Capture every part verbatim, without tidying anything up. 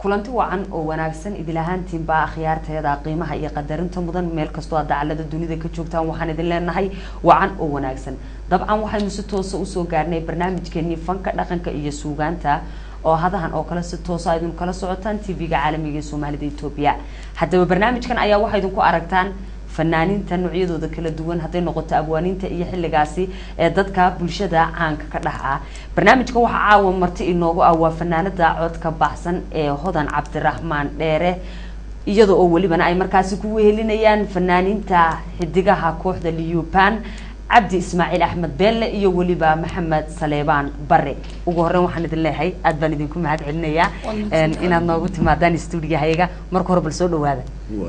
kulanti wacan oo wanaagsan idilahaantiin baa khiyaarteeda qiimaha iyo qadarinta mudan meel kasto aad dacalada dunida ka joogtaan waxaan idin leenahay wacan oo wanaagsan dabcan waxaynu si toos ah u soo gaarnay barnaamijkeennii fanka dhaqanka iyo suugaanta oo hadahan oo kala si toos ah idin kala socotaan T V-ga caalamiga ee Soomaalida Itoobiya hadaba barnaamijkan ayaa waxa idin ku aragtaan fanaaniinta noocyadooda kala duwan haday noqoto abwaaniinta iyo xilligaasi ee dadka bulshada caanka ka dhaxa barnaamijka waxa caawa marti inoogu ah waa fanaanada codka baxsan ee Hodan Cabdiraxmaan Dheere iyadoo oo waliba ay markaasi ku wehelinayaan fanaaniinta xidigaha kooxda Liyupan عبد إسماعيل أحمد بيل iyo waliba محمد سليمان بري ugu horeen waxaan idin leeyahay aad baan idinku mahad celinaya in inaad noogu timaadaan studio-hayga marka hore bal soo dhawaada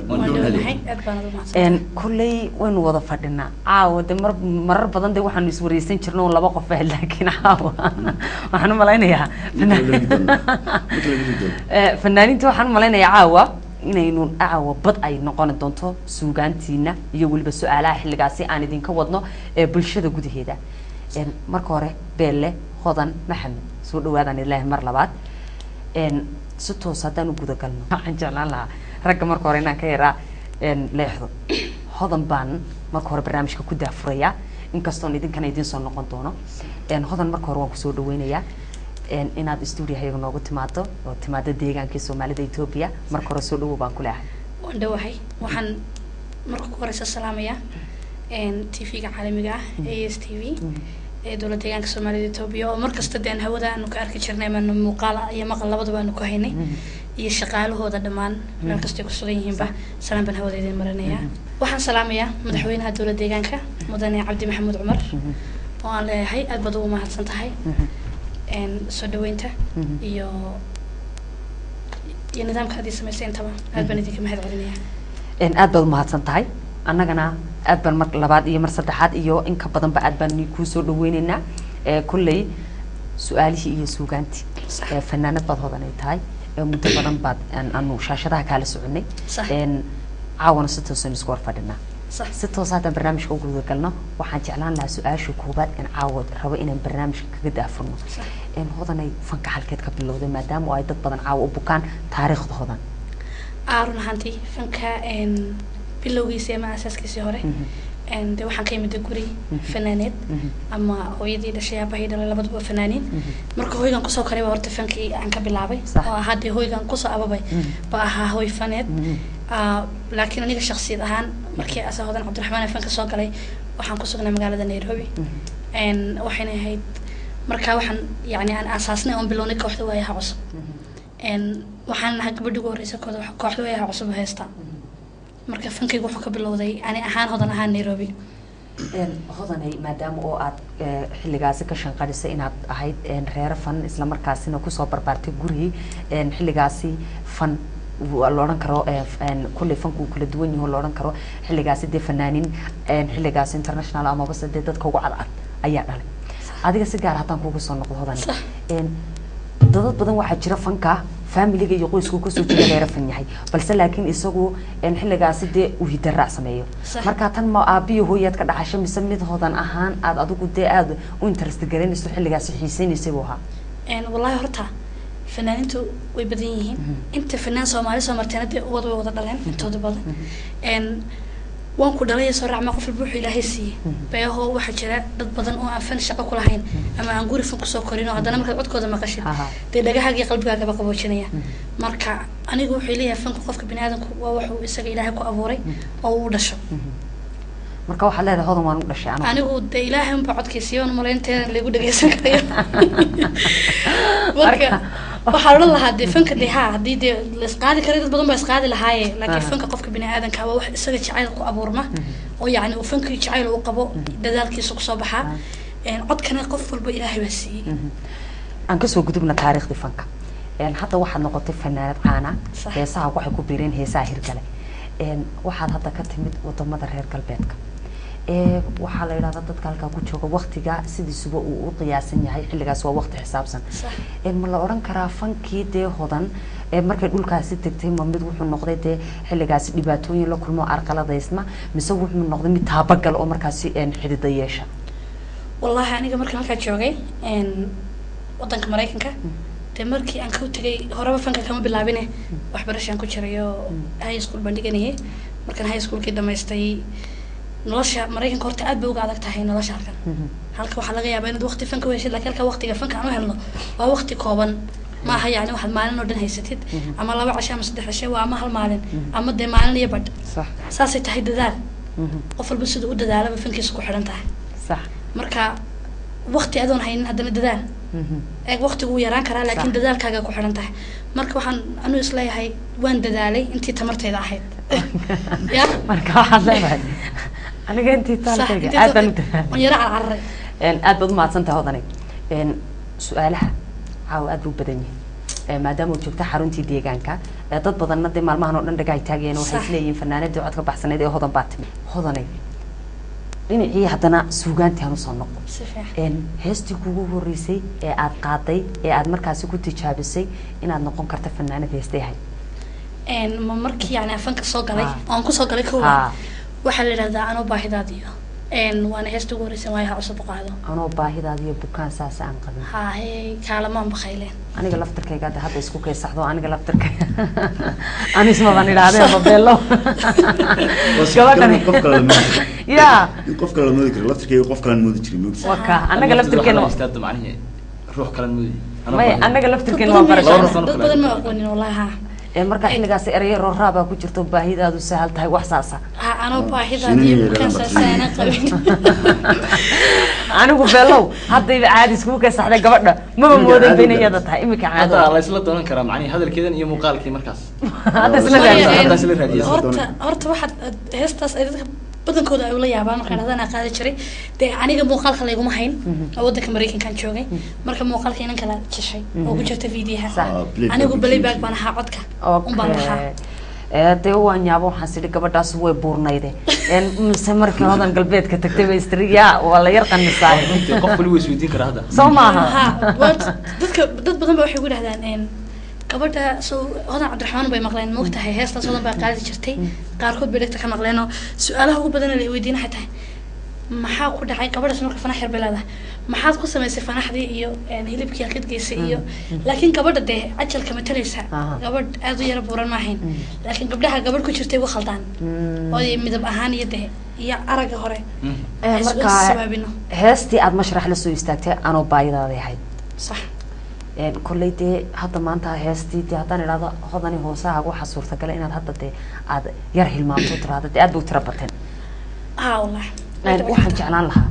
een kulay waan wada fadhinaa caawa de mar marar badan de waxaan is wareysan jirnay laba qof ah laakiin caawa waxaan malaynayaa fanaaniinta waxaan malaynayaa caawa inaynu aawa bad ay noqon doonto suugaantiina iyo waliba su'aalaha xilligaasi aan idin ka wadno ee bulshada gudaheeda een marka hore beelle Hodan Maxamed soo dhawaadaan ilaahay mar labaad een si toos hadaan u guda galno waxaan jeclaan lahaa ragga marka hore inaan ka yaraa een leexdo Hodan baan marka hore barnaamijka ku daafuraya inkastoo idinkan idin soo noqon doono een Hodan marka hore waan ku soo dhaweynayaa in inaad studio-hayga noogu timaado oo timaado deegaanka Soomaalida Itoobiya marka hore soo dhaw baan ku leeyahay waan dhawahay waxaan marka hore salaamaya in T V-ga caalamiga ah A S T V ee dowladda deegaanka Soomaalida Itoobiya oo markasta deen hawada aanu ka arki jirnay ma muuqaal iyo maqal labadaba aanu ku haynay iyo shaqaalahooda dhamaan meel kasta ku sugan yihiin ba salaam ban hawada idin marinaya waxaan salaamaya madaxweynaha dowladda deegaanka mudane Cabdi Maxamuud Cumar oo aan leeyahay aad baad ugu mahadsan tahay ان سودوينتا iyo iyo nidaamka hadii sameeyay aad baan idinka mahad celinaya in aad baad mahadsan tahay annagana aad baan mar labaad iyo mar saddexaad iyo in ka badan ba aad baan ku soo dhaweynaynaa ee kulay su'aalihi iyo suugaanti ee fanaanad baad Hodan ay tahay ee muddo badan baad aanu shaashadaha kala soconay in caawana si toosan isku warfadhina si toos ah barnaamijka ugu guda galno waxaan jeclaan lahaa su'aasha koobaad in caawad rabo inaan barnaamijka kaga daafurno in Hodan ay fanka halkeed ka bilowday maadaama ay dad badan caaw u bukaan taariikhda Hodan aarun hanti fanka in bilowgiisa ma asaaskiisa hore in de waxaan ka yimid guri fanaaneed ama hooyadii dhashay abahay dhalay labadaba fanaaniin marka hooygan kusoo karay horta fankii aan ka bilaabay oo hadii hooygan kusoo ababay ba ahaa hooy faneed laakiin aniga shakhsiyan ahaan markii asoo Hodan Cabdiraxmaan fanka soo galay waxaan ku sugnaa magaalada Nairobi in waxayna ahayd marka waxaan yaani aan asaasnay oo bilownay kooxda waayaha cusub in waxaan nahay gabadhii ugu horreysay kooxda waayaha cusub heesta marka fankaygu wuxuu ka bilowday ani ahaan Hodan ahaan Nairobi in Hodan ay maadaama oo aad xilligaasi ka shanqadisay inaad ahayd in reer fan isla markaasina ku soo barbaartay gurigii in xilligaasi fan looran karo een kulli fanku kala duwan yahay looran karo xilligaasi de fanaanin een xilligaasi international ama bas dadka ugu cad ayaa dhalay adiga si gaar ah kugu soo noqdo Hodan een dad badan waxa jira fanka family-ga iyo qoysku ku soo jeeda reer fan yahay balse laakiin isagu een xilligaasi de uu hidaraac sameeyo marka tan ma aabiyo hooyad ka dhaxashay mise mid Hodan ahaan aad adigu de aad u interest gareynayso xilligaasi xiiseynaysa waxa een wallahi horta fanaaniintu way badan yihiin inta fanaan Soomaali soo marteenada wada wada dhaleen intooda badan een waan ku dhalay soo raacma qof buux Ilaahay siiyay beeho waxa jira dad badan oo aan fan shaqo ku lahayn ama aan guri fan ku soo korino hadana marka codkooda maqashid de dhagahaaga qalbigaaga ba qaboojinaya marka anigu wuxuu leeyahay fanku qofka bini'aadamku waa wuxuu isaga Ilaahay ku abuuray oo uu dhasho marka waxa leedahay Hodan waan u dhashay anigu anigu de Ilaahay un ba codkiisa oo maleynteeda lagu dhageysan karayo marka waxa la lahaa de fanka de ha hadii de la isqaadi karo dad badan ba isqaadi lahaayeen laakiin fanka qofka bini'aadamka waa wax isaga jacayl ku abuurma oo yaani uu fanka jacayl uu qabo dadaalkiisa ku soo baxa een codkana qof walba Ilaahay waa siiyay aan ka soo gudubna taariikhda fanka een hadda waxa noqotay fanaanad caana heesaha waxay ku biireen heesaha hirgale een waxa hadda ka timid wadamada reer galbeedka ee waxa la yiraahdaa dadka halka ku jooga waqtiga sidiisuba uu u qiyaasan yahay xilligaas waa waqti xisaabsan ee ma la oran karaa fankii de Hodan ee markay dhulkaasi tagtay ma mid wuxuu noqday de xilligaas dhibaatooyin la kulmo arqaladeysma mise wuxuu noqday mid taabagal oo markaasi een xidida yeesha wallahi aniga markaan halka joogay een wadanka Mareykanka de markii aan ka tagay horeba fanka kama bilaabine waxbarashaan ku jirayo high school baan dhiganayay markaan high schoolkii dhamaystay nolosha Mareykanka horta aad bay uga adag tahay nolosha halkan halka waxa laga yaabaa inaad waqti fanka weeysid laakiin halka waqtiga fanka aan u helno waa waqti kooban ma aha yani waxaad maalin oo dhan haysatid ama laba casho ama saddex casho waa ama hal maalin ama de maalin iyo badh صح saasay tahay dadaal qof walba sidoo u dadaalaba fankiisa ku xiran tahay صح marka waqti adoon haynin hadana dadaal ee waqtigu yaraan karaa laakiin dadaalkaaga ku xiran tahay marka waxaan anu isleeyahay waan dadaalay intii tamartayda ahayd ya marka waxaad leedahay aniga intii taalkayga aad baan u dadaalay waan yara carray een aad baad u mahadsantahay hodani een su'aalaha caaw aad u badan yahay maadaama uu joogta xaruntii deegaanka dad badanna de maalmahan oo dhan dhaga ay taageen waxay isleeyihiin fanaanada codka baxsaneed ee hodan baatimi hodanay dhinacii haddana suugaantii aan u soo noqdo een heestii kugu horeysay ee aad qaaday ee aad markaasi ku tijaabisay inaad noqon karto fanaanad heestahay een ma markii yani fanka soo galay aan ku soo galay koow waxa la yiraahdaa anoo baahidaadiyo een waana heestii ugu horeysay waayaha cusub qaado anoo baahidaadiyo bukaan saas aan qabin ha hey kaalamaan bakayleen aniga laftarkayga hadda isku kaysaxdo aniga laftarkayga anis ma baan ilaaday mobeelo gabadhan qof kale ma ya qof kale ma jiro laftarkayga qof kale ma jiro waka anaga laftarkayna istaad macnaheedu ruux kale ma may anaga laftarkayna waa barasho dad badan ma aqoonin wallahi ha ee marka xilligaas ereyo rooraaba ku jirto baahidaadu sahal tahay wax saasa ha anoo baahidaadiyo bukaan saas aan qabin anigu beelow hadda caadi isku ka saxday gabadha ma mooday beenayada tahay imika caadi hadda la isla doonan karaa macnaheedu hadalkeedan iyo muuqaalkii markaas hadda isla raadiyo horta horta waxa heestaas ay dadka badankooda ay ula yaabaan markaan hadana qaadi jiray de aniga muuqaalka la iguma hayn wadanka Mareykanka joogay marka muuqaalka inaan kala jishay oo ku jirta fiidiyaha anigu playback baan ahaa codka um baan ahaa ee de waan yaabo waxaan sidii gabadhaas way buurnayde een mise markii hodan galbeedka tagtay way istriya wala yar qanisaa qof wali way isweydiin karaa hadda soo maaha dadka dad badan ba waxay ku dhahdaan een gabadha soo hodan Cabdiraxmaan bay maqleen moogtahay heestaas hodan baa qaadi jirtay qaarkood bay dhagta ka maqleen oo su'aalaha ugu badan ay weydiin xataa maxaa ku dhacay gabadhaas marka fanax yar bilaada maxaad ku samaysay fanaxdii iyo een hilibkii aad geysay iyo laakiin gabadha de ajalka ma talaysa gabadh aad u yar buuran ma ahayn laakiin gabdhaha gabadh ku jirtay wax khaldaan oo midab ahaan iyo de iyo araga hore ee marka heestii aad mashrax la soo istaagtay anoo baahidaada ahayd sax een kulleeyde hadda maanta heestii tii haddaan idhaahdo hodani hoosaha waxa suurtagal inaad hadda de aad yar hilmaanto tiraahdo de aad buu tira bateen ah wallah aan waxaan jeclaan lahaa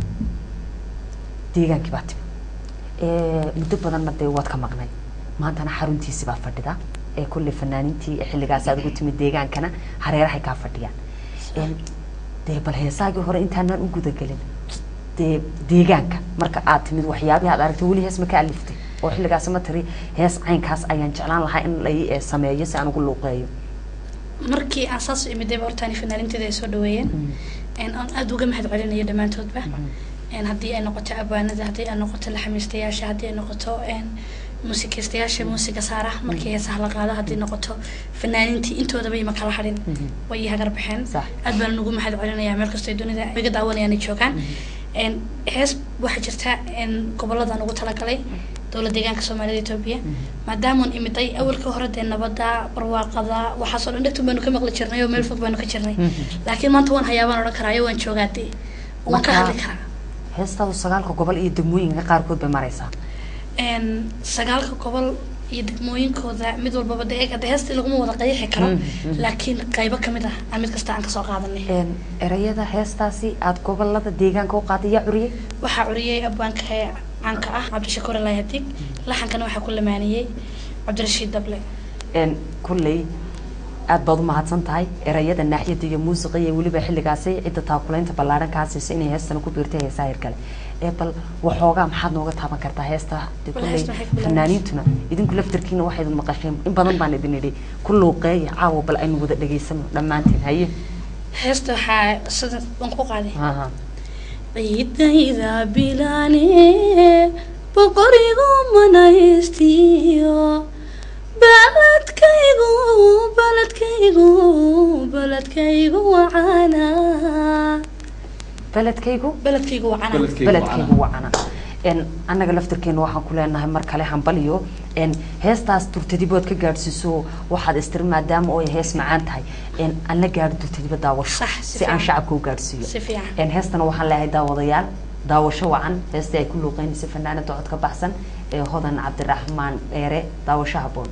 deegaankii baa timi ee muddo badanna dee waad ka maqnay maantana xaruntiisi baa fadhida ee kulli fanaaniintii xilligaas aad ugu timid deegaankana hareerahay kaa fadhiyaan een dee bal heesaagii hore intaanaan u gudagelin dee deegaanka marka aad timid waxyaabihi aad aragtay weli hees ma ka aliftay oo xilligaas ma tiri hees caynkaas ayaan jeclaan lahaa in la ii sameeyo si aan ugu luuqeeyo markii aan saas imid ee hortaani fanaaniinteeda ay soo dhaweeyeen een aan aad uga mahad celinayo dhamaantoodba een haddii ay noqoto abwaanada haddii ay noqoto laxamiistayaasha haddii ay noqoto een muusikaystayaasha muusiga saara markii heesaha la qaado haddii noqoto fanaaniintii intoodaba ima kala harin way hagar baxeen aad baan ugu mahad celinayaa meel kastoo dunida iga daawanayaan joogaan een hees waxa jirta een goboladan ugu talagalay dawladda deegaanka Soomaalida Itoobiya maadaama aan imiday awalka hore de nabada barwaaqada waxa soo dhan dhagtu baanu ka maqli jirnay oo meel fog baanu ka jirnay laakiin maanta waan hayaabaan oran karaayo waan joogaatay waan ka hadli karaa heestaadu sagaalka gobol iyo degmooyinka qaarkood bay maraysaa een sagaalka gobol iyo degmooyinkooda mid walba de eeg heestii lagu wada qeexi karo laakiin qaybo kamid ah mid kasta aan ka soo qaadanay een erayada heestaasi aad gobolada deegaanka u qaaday yaa curiyay waxa curiyay abwaanka عنك أه عبد الشكور الله يهديك لحن كانوا يحكوا لمانية عبد الرشيد دبلة إن كلي أتبادو ما هتصن تاي رأيت الناحية دي موسيقية ولي بحل قاسي إذا تاكلين تبلارن كاسي سيني هستن كوبيرتي هساير كله إبل وحوجا محد نوقت هما كرتا هستا كلي فنانين تنا إذن كل فتركين واحد المقاشين إن بدن بان إذن دي كله قاي عاو بل أين وده دقيسم لما أنت هاي هستا ح صدق بنقوق عليه ها عيد إذا بلاني بقريغو منايستيو بلد كيغو بلد كيغو بلد كيغو وعنا بلد كيغو بلد كيغو وعنا بلد كيغو وعنا إن أنا قلت لك إنه وحنا كلنا هم مركلة هم بليو إن هستاس ترتديبات كجارسيسو واحد استرما دام أو هس معنتها إن أنا جار ترتديب داوش صح سي عن شعبكو جارسيو سفيان إن هستنا وحن لها داوضيال داوشوا عن هستي كله قين سفنانة تعد كبحسن هذا عبد الرحمن إيري داوش هبون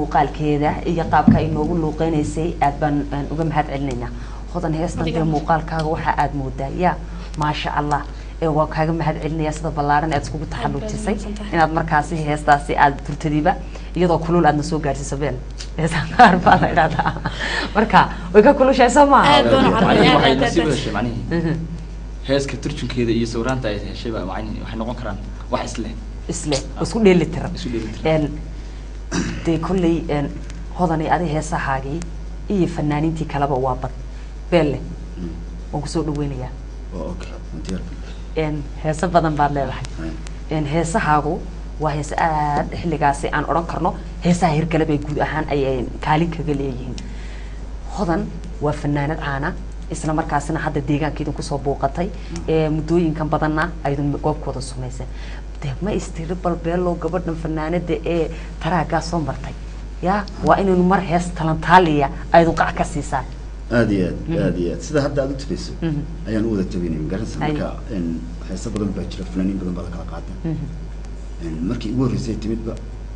muuqaalkeeda iyo qaabka ay noogu luuqeynaysay aad baan uga mahad celinaynaa hodan heestan dee muuqaalkaaga waxa aad moodaa yaa maasha allah ee waa kaaga mahad celinaya sida ballaaran aad iskugu taxalluujisay inaad markaasi heestaasi aad turtadiba iyadoo kulul aadna soo gaarsiiso beel heestan qaar baa la idhahdaa marka way ka kulushahay soo maaha aad baan u carabay waxay aad nasiib aad heshay macnihi heeska turjunkeeda iyo sawiraanta ay heshay baa macnihi waxay noqon karaan wax isle isle isku dheeli tiran isu dheelitiran een dee kulley een hodanay adi heesahaagii iyo fanaaniintii kaleba waa bad beelle waan kusoo dhaweynayaa اوكي انت een heeso badan baad leedahay een heesahaagu waa hees aad xilligaasi aan oran karno heesaha hirgale bay guud ahaan ay kaalin kaga leeyihiin hodan waa fanaanad caana isla markaasina hadda deegaankeedu ku soo booqatay ee muddooyinkan badanna aydan goobkooda sumaysan de ma istiri bal beelo gabadhan fanaanada ee taraaga soo martay ya waa inuu mar hees talantaaliya aydu qac ka siisaan ادي ادي سيده هدا ادو تبيسو ayaan u wada tabinay garanaysa marka in heesa badan baa jira fanaaniin badan baa la kala qaaday in markii ugu horeysay timidba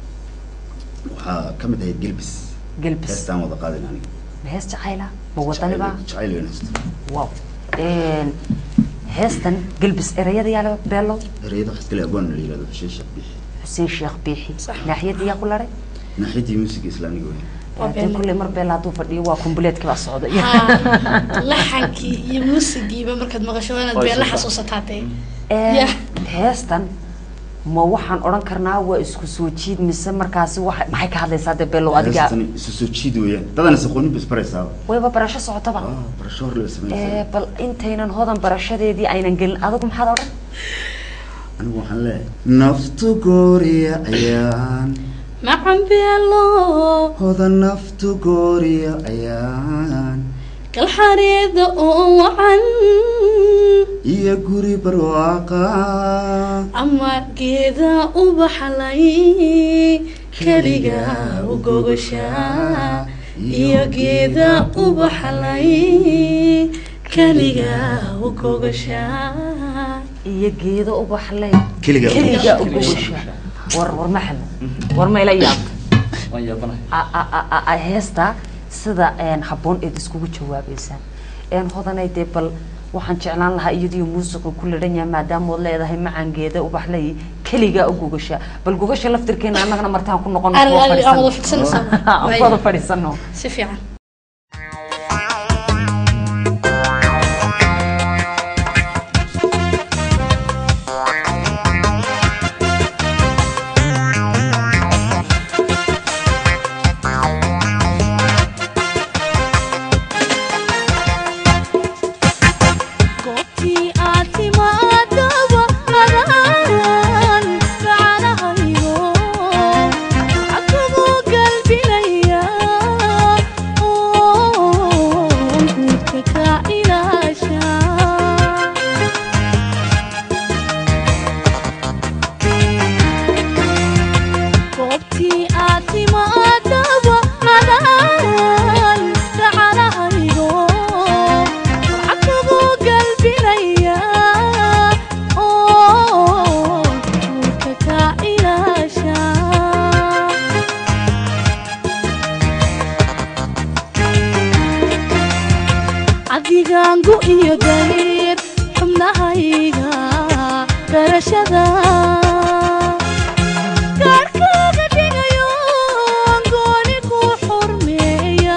waxa kamid ahayd Gelbis Gelbis heestan wada qaadan aniga hees jacayla ma wadani ba jacayl heesta wow een heestan Gelbis erayada yaala beelo erayada xaskale agoon la yiraahdo Xuseen Sheekh Bixi Xuseen Sheekh Bixi naaxiyada yaa kularay naaxiyada music islaamiga weyn كل مرة بلا دوف دي وكمبليت كذا صعود. لحنكي يموسيقي بمركز مغشوانة بلا حسوسة تاتي. هستن ما وحن أوران كرنا وإسكوسوتشيد مسمى مركز واحد ما هيك هذا صاد بلو أديك. هستن إسكوسوتشيد ويا. طبعا سخوني بس بريسا. ويبقى برشة صعود طبعا. آه برشور اللي سمعت. بل أنت هنا هذا برشة دي دي أين نقول هذاكم حدا أوران؟ أنا وحن لا. نفتو غوريا أيان. معن بيلو هذا نفط غوريا أيان كل حريد وعن يا غوري برواقا أما كذا وبحلي كليجا وجوجشا يا كذا وبحلي كليجا وجوجشا يا كذا وبحلي كليجا وجوجشا ور ور محل ور ما إلى ياب ويا بنا a heesta sida een habboon ee isku jawaabaysan een hodanay deebal waxaan jeclaan lahaa iyadoo muusiga ku leeyahay maadaama uu leedahay macaangeeda u baxlay kaliga u gogasha bal gogasha laftirkeena annagana martaan ku noqon wada fadhiisano si fiican adigangu iyo dayr xubnahayga garashada gaarkaaga dhigayo gooni ku xurmeeya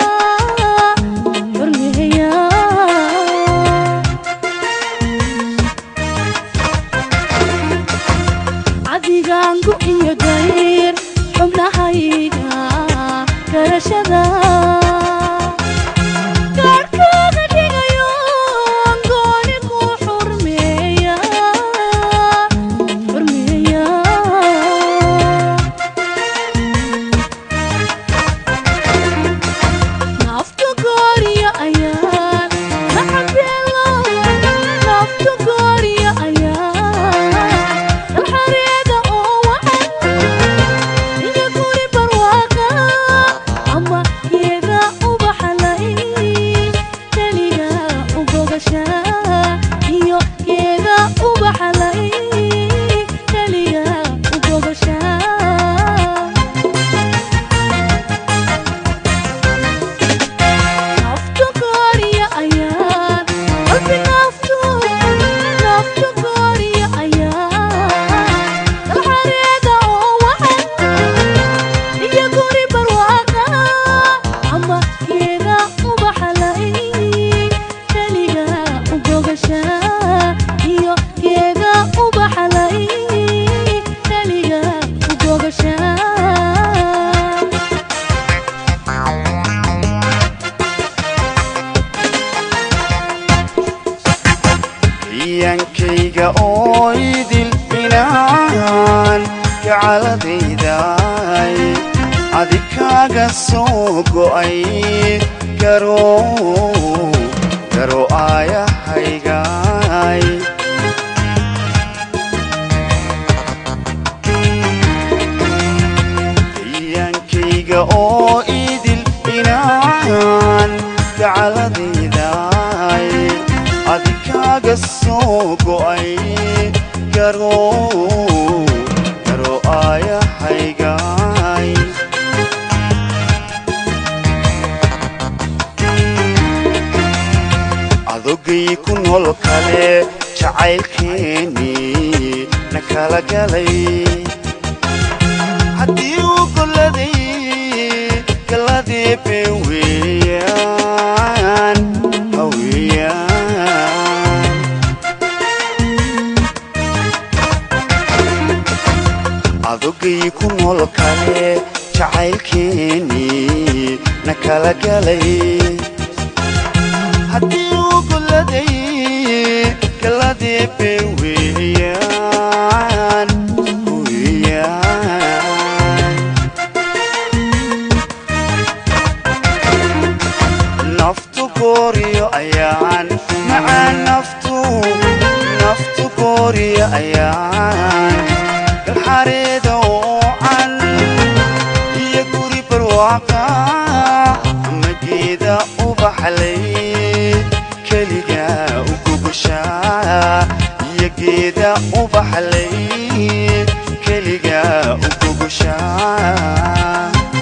xurmeeya adigangu iyo dayr xubnahayga garashada أويد الإنان كعلى داي عذكاك السوق أي كرو كرو آيا هاي يانكيغا أويد الإنان كعلى داي عذكاك السوق أي كرو كرو آيا هاي adogay ku nool kale jacaylkeeni nakala galay haddii uu goladay galadii beeweyaan haweyaan adogay ku nool kale jacaylkeeni nakala galay haddii uu goladay galadii beeweyaan haweyaan naftu gooriyo ayaan macaan naftu naftu gooriyo ayaan galxareeda oocan iyo guri barwaaqa ama geeda ubaxlay keliga ugugushaa iyo geeda ubaxlay keliga ugugushaa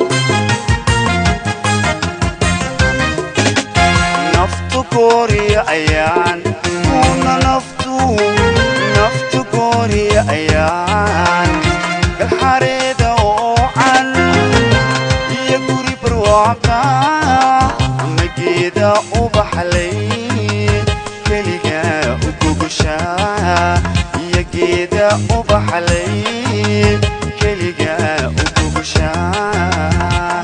naftu gooriyo ayaan una naftu naftu gooriyo ayaan galxareeda oocan iyo guri barwaaqa ama geeda ubaxlay keliga ugugushaa iyo geeda ubaxlay keliga ugugushaa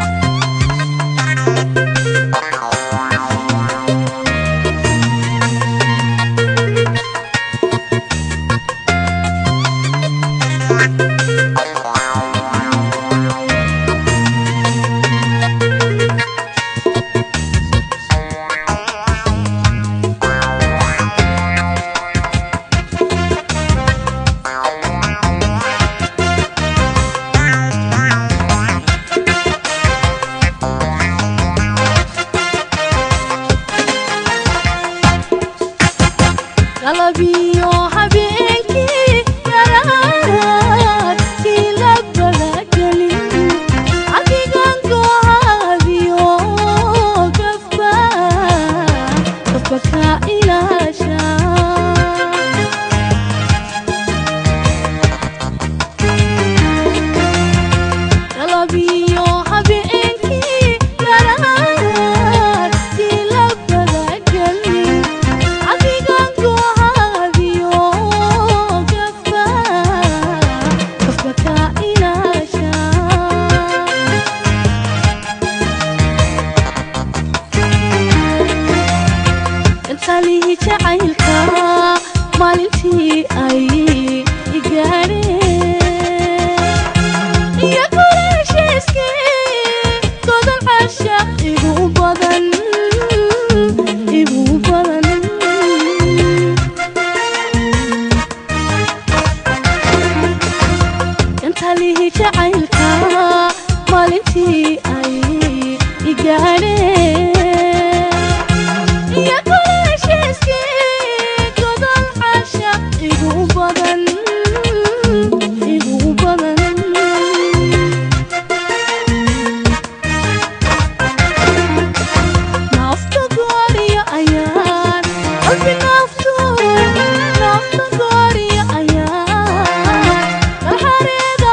qalbiyo habeenkii yaraad kii la balagelin adigan go'aabiyo gafba gafba ka ilaasha qalbiyo habeenkii yaraad kii la balagelin adigan jacaylka maalintii ay igaadheen iyo kuleeshiiskii godan cashaq igu badan igu badan inta lihi jacaylka maalintii ay igaadheen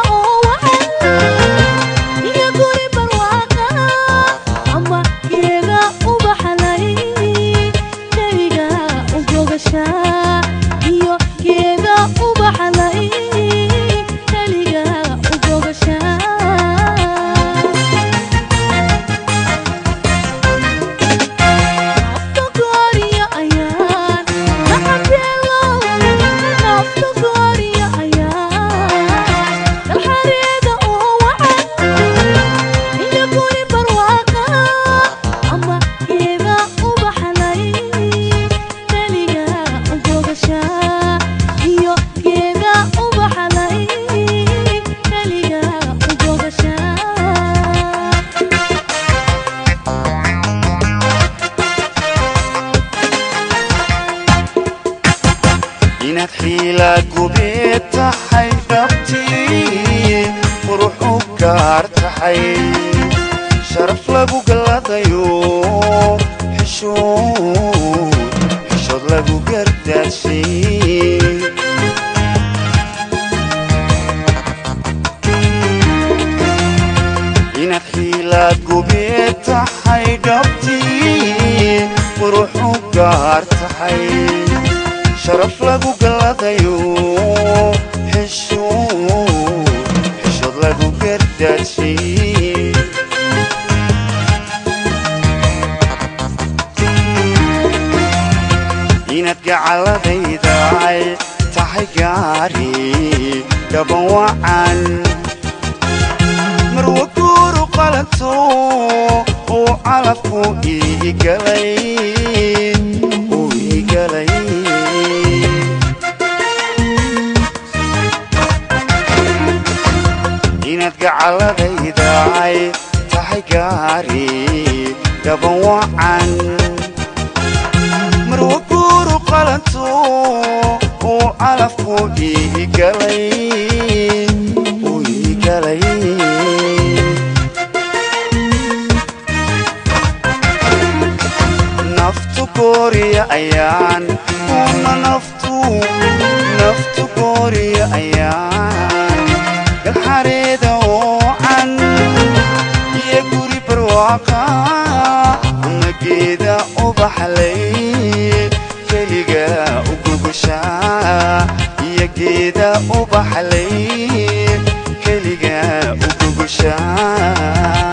Yeah. inaad xiila gubeed tahay dhabtii qurux u gaar tahay sharaf lagu galladayo xishood xishood lagu gardaashay inaad xiila gubeed tahay dhabtii qurux u gaar tahay sharaf lagu galladayo xishood xishood lagu gardaashay inaad gacaladaydaay tahay gaari gaban wacan marwa guuru qalanto oo calafku ii galay uu ii galay inaad gacaladaydaay tahay gaari gaban wacan marwa guuru qalanto oo calafku ii galay uu ii galay naftu gooriya ayaan una naftu naftu gooriya ayaan galxareeda oo can iyo guri barwaaqa ama geeda ubaxlay keliga u gogoshaa iyo geeda ubaxlay keliga u gogoshaa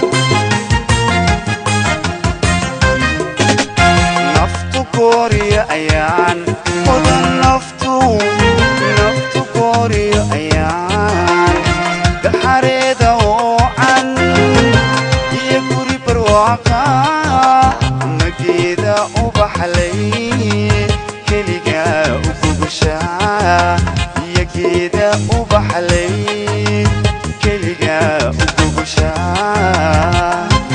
naftu gooriya ayaan mudan naftu naftu gooriya ayaan galxareeda oo can iyo guri barwaaqa ama geeda ubaxlay keliga u gogoshaa iyo geeda ubaxlay keliga u gogoshaa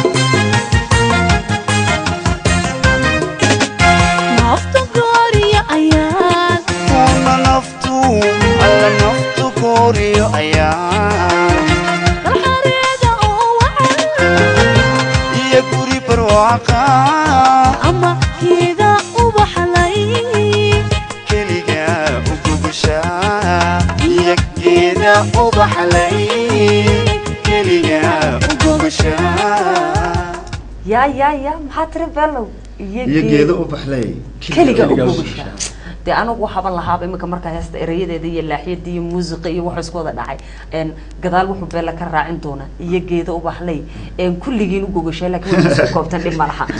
naftu gooriya ayaan una naftu alla naftu gooriyo ayaan galxareeda oo wacan iyo guri barwaaqa ama geeda ubaxlay keliga u gogoshaa iyo geeda ubaxlay keliga u gogoshaa yaa yaa yaa maxaa tiri bellow iyo geedo u baxlay keliga u Keliga u gogoshaa dee anigu waxaaba lahaaba iminka markaa heesta erayadeeda iyo laaxiyada iyo muusiqa iyo waxa isku wada dhacay een gadaal wuxuu beella ka raacin doona iyo geedo u baxlay een kulligiin u gogoshaa laakiin way isku koobtan dhib ma laha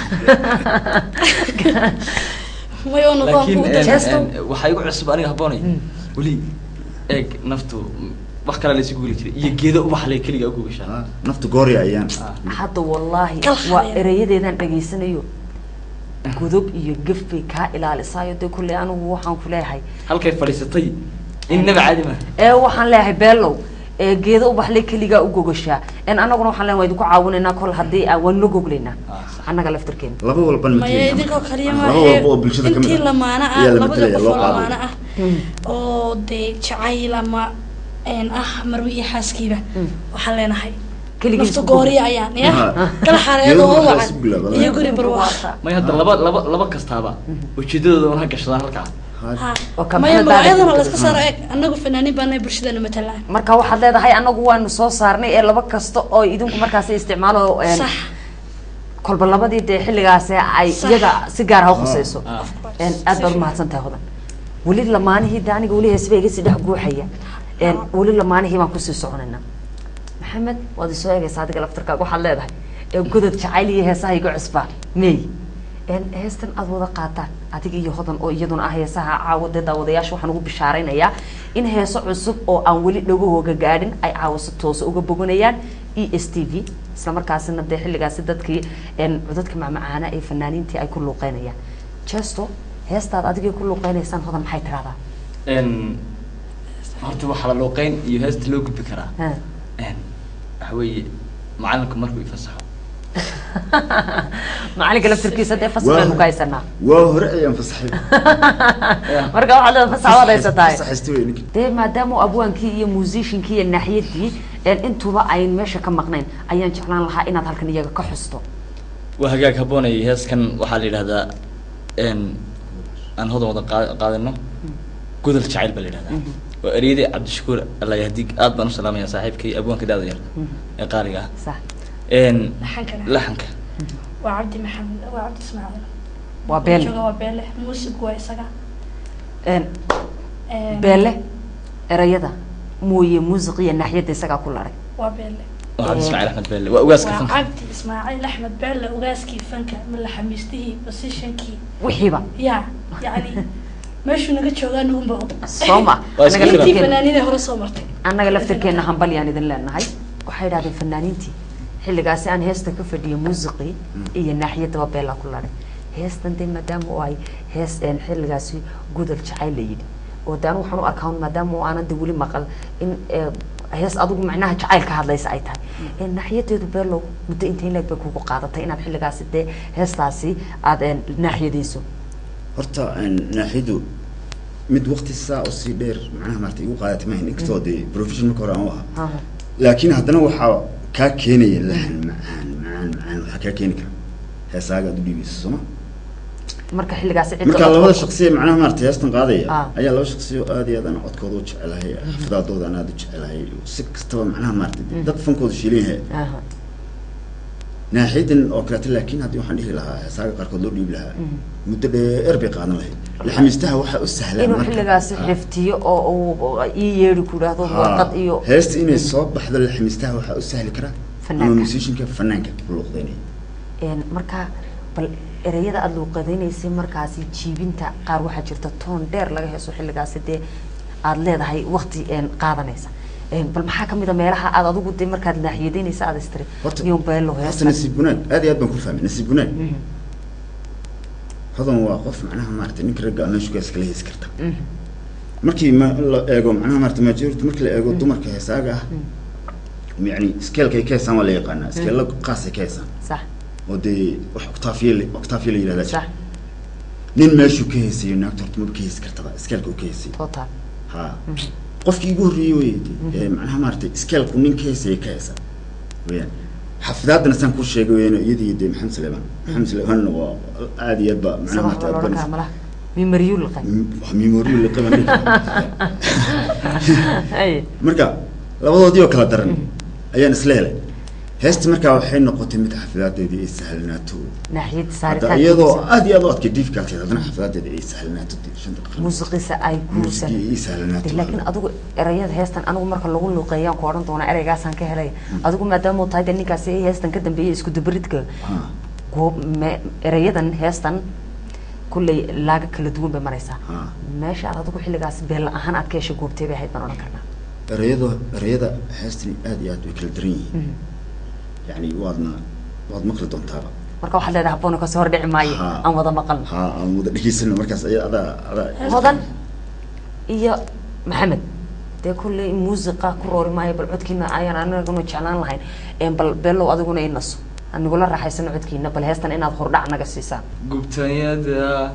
may oo noqon laakiin kuuda Jesto. waxaa igu cusub aniga habboonay weli eeg naftu wax kale la isugu geli jiray iyo geedo ubaxlay keliga u gogashaa naftu gooriya ayaan hadda wallaahi Kal waa xareer. erayadeedaan dhageysanayo godob iyo gaf bay kaa ilaalisaayo dee kulley anigu waxaan ku leeyahay halkay fadhiisatay innaba caadi ma ee waxaan leeyahay beelow ee geedo u baxlay keligaa u gogashaa een annaguna waxaan leeyahay waa idinku caawinaynaa kol haddii aan waan la goglaynaa Ah, sax. annaga laftirkeena laba walban maya idinkoo kaliya laba walba oo ma bulshada ka mid intii ah lamaana ah ayaa la labada matalaya, qof loo oo qaado. lamaana ah oo dee jacayl ama een ah marwi iyo xaaskiiba waxaan leenahay Keligiis naftu ku gooriya ayaan ya Ah. kala xareedo oo Geeduhu waxaa wacan isku bilaabaa. iyo guri barwaaqa may hadda laba laba laba kastaaba ujeedadooda una gashadaan halkaa ha oo ka maya maxamed baale magacyadana ku layska saaro eeg annagu fanaaniin baana bulshadana matalaan marka waxaad leedahay annagu waanu soo saarnay ee laba kasta oo idinku markaasi isticmaalo een sax kolba labadii dee xilligaasi ay Sax. iyaga si gaar ah u khusayso Ah. een aad baad umahadsan tahay hodan weli lamaanihii de aniga weli heesba iga sii dhex guuxaya een weli lamaanihii baan kusii soconaynaa maxamed waad isoo eegaysaa adiga laftarkaaga waxaad leedahay ee godod jacayl iyo heesaha iga cusbaa mey een heestan aad wada qaataan adiga iyo hodan oo iyaduna ah heesaha caawa dee daawadayaasha waxaan ugu bishaaraynayaa in heeso cusub oo aan weli dhagahooga gaadhin ay caawa si toosa uga boganayaan e s t v isla markaasina dee xilligaasi dadkii een codadka macmacaana ee fanaaniintii ay ku luuqeynayaan jesto heestaad adigay ku luuqeynaysaan hodan maxay tiraahdaa n horta waxaa la looqeyn iyo heesta loo gudbi karaa ha n waxa weeye macalinku markuu ifasaxo معلق لفتركيس هذا فصل عنه كايسنا وهرعي انفصحي مركا واحد فصل وضع ستاي فصحستوي انك دي ما دام ابوانكي iyo musiciankii iyo naxiyadii een intuba ay meesha ka maqneen ayaan jeclaan lahaa inaad halkan iyaga ka xusto وهجاك هبوني هاس كان وحالي هذا إن أن هذا وضع قادنا قدر شعيل بلد هذا وأريد عبد الشكور الله يهديك أبا سلام يا صاحب كي أبوان كده غير يا قارئة صح إن لحنك لحنك وعبد محمد وعبد اسماعيل وبيل وبيل موسيقى كويسة een beele erayada mooye muusiqiya naxiyada isaga ku laray وبيل وعبد إسماعيل أحمد بيل وأواسك فنك وعبد اسماعيل احمد بيل وغاسكي فنك من لحميسته بوزيشنكي wixiiba يا يعني meeshu naga joogaan uun baa sooma anaga intii laftirkeena fanaaniinay hore soo martay anaga laftirkeena hambal yaan idin leenahay waxay yiraahdeen fanaaniintii xilligaasi aan heesta ka fadhiyo muusiqi iyo naxiyada beela ku laray heestan de maadaama oo ay hees een xilligaasi gudul jacayl leeyid oo daan waxaan u arkaa maadaama oo aanad wali maqal in hees adigu macnaha jacayl ka hadlaysa ay tahay in naxiyadeedu beelo muddo intee leeg bay kugu qaadatay inaad xilligaasi de heestaasi aad een naxiyadiisu horta naaxidu mid waqti saa oo si dheer macnaha martay ugu qaadatay ma inkastoo de professional ka hore ah laakiin haddana waxa ka keenaya lahan macaan macaan macaan waxa ka keeni kara heesaaga u dhibiso soma marka xilligaasi cid marka labada shakhsiye macnaha martay heestan qaadaya ayaa laba shakhsiyo aad iyo aad aan codkooda u jecelahay xafladooda aan aad u jecelahay si kastaba macnaha martay dad fankooda shiileeyahay naaxidan oo kale laakiin haddii waxaan dhihi lahaa heesaaga qaarkood loo dhiibi lahaa muddo dheer bay qaadan lahayd laxamiistaha waxa u sahlan inuu xilligaasi xiftiyo oo uu ii yeeri ku raado warqad iyo heesta inay soo baxdo laxamiistaha waxa u sahli kara ama musicianka fanaanka luuqdeynay een marka bal erayada aad luuqadeynaysa markaasi jiibinta qaar waxa jirta toon dheer laga heeso xilligaasi de aad leedahay waqti een qaadanaysa een bal maxaa kamid ah meelaha aad adigu de markaad naaxiyadeynaysa aad istiri iyo beelo heesta nasiibunaan aad iyo aad baan ku fahmay nasiibunaan hadan waa qof macnaha maartay ninka ragga meesha ka iska leeyahay karta markii ma la eego macnaha maartay majority markii la eego dumarka heesaaga ah يعني سكيل كي كيسان ولا يقنا سكيل لك قاسي كيسان صح ودي وح اكتافيل اكتافيل الى ذا صح نين ماشو كيسي ناكتر تمر كيس كرتبا سكيل كو كيسي توتال ها قفكي يقول ريوي معناها مارتي سكيل كو نين كيسي كيسان وين حفظاتنا سان كل شيء وين يدي يدي محمد سليمان محمد سليمان عادي يبا معناها مارتي ميموريو لقي ميموريو لقي اي مركا labadoodii oo kala daran ayaan isleeyahay heesta markaa waxay noqotay mid xafladeedii ay sahlanaato naxiyad saaritaanka iyadoo aad iyo aad u adkay difficult hadana xafladeedii ay sahlanaato shan daqiiqo muusiqiisa ay guursan ay sahlanaato laakiin adigu erayada heestan anigu marka lagu luuqeeyaan ku oran doona eraygaasaan ka helay adigu maadaama uu tahay ninkaasi ay heestan ka dambeeyay isku dabaridka goob erayadan heestan kullay laaga kala duwan bay maraysaa meesha aad adigu xilligaas beel ahaan aad ka heshay goobtee bay ahayd baan oran karnaa رياضة رياضة حاستني آدي آد وكالدريني يعني وادنا واد مقل دون تابا مركا واحد لها بونو كسور دعي ماي أم وضا مقل ها أم وضا دقيسنا مركز أي هذا هذا وضا إيا محمد ده كل موسيقى كروري ماي بالعود كنا أيان أنا قلنا جعلان لهين إن بل بلو أدقونا ينصو أن نقول راح يسنع عود كنا بل هستن إن أدخل دعنا قسيسا قبت يدا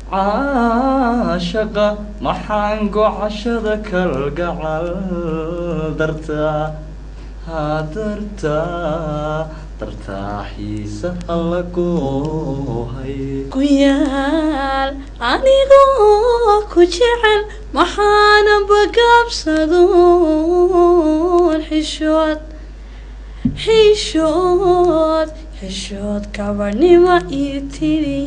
عاشقة محانقو عشدك القعال درتا هادرتا درتا حيسة اللقوهي كيال عنيقو كجعل محانا بقاب صدون حشوت حشوت حشوت كبرني ما يتري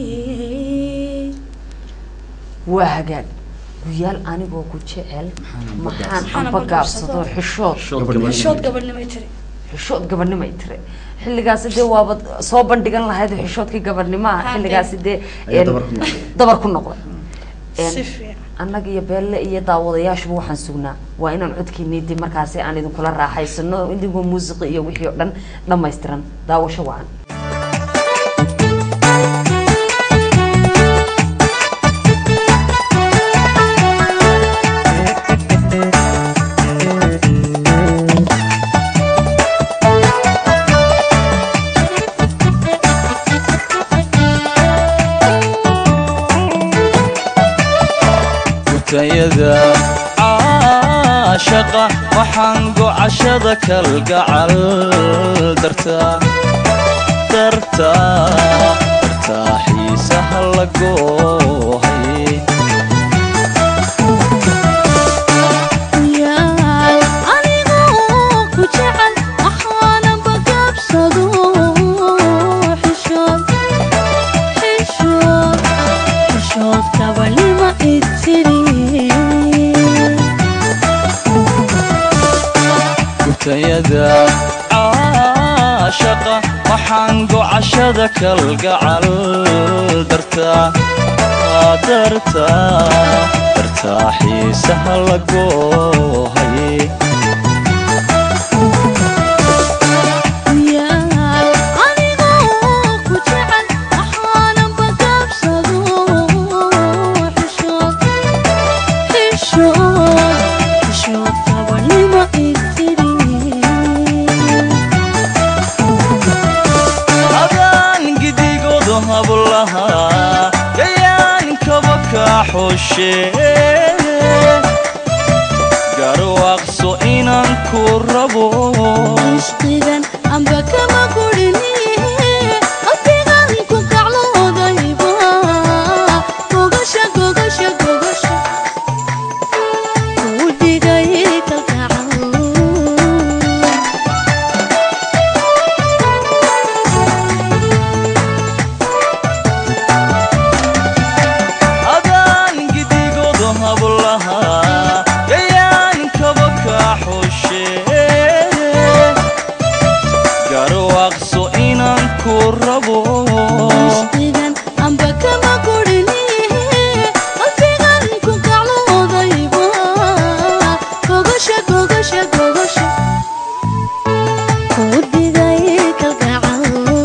وهجان ويال أنا بقول شعل محن أنا بقابل صدور حشود حشود قبل ما يتري حشود قبل ما يتري حلي قاس ده وابد صوبن دقن الله هذا حشود كي قبل ما حلي قاس ده دبر كل نقطة أنا جي بيل إيه داود ياش بو حنسونا وإن العود كني دي مركزي أنا دم كل راحة يسنو عندي بو موسيقى وحيو لن لما يسترن داو شوان gutayada caashaqa waxaan gocashada kalgacal dartaa dartaa dartaa xiisaha la goohay gutayada caashaqa waxaan gocashada kalgacal dartaa dartaa dartaa xiisaha la goohay garwaaqso inaan ku rabo ishqigan amba kama qurni qalbigan ku kacloodayba gogasha gogasha gogasha ku dhigay kalgacal garwaaqso inaan ku rabo ishqigan amba kama qurni qalbigan ku kacloodayba gogasha gogasha gogasha ku dhigay kalgacal